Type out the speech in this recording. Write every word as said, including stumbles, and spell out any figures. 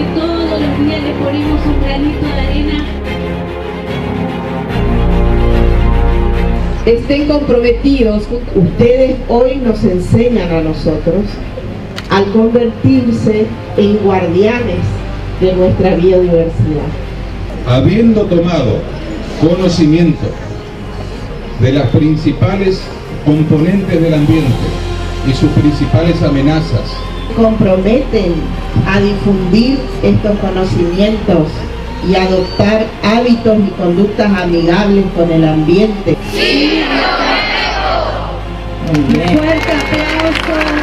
que todos los días le ponemos un granito de arena. Estén comprometidos. Ustedes hoy nos enseñan a nosotros al convertirse en guardianes de nuestra biodiversidad. Habiendo tomado conocimiento de las principales componentes del ambiente y sus principales amenazas, comprometen a difundir estos conocimientos y adoptar hábitos y conductas amigables con el ambiente. ¡Sí, lo queremos! Muy bien. Un fuerte aplauso.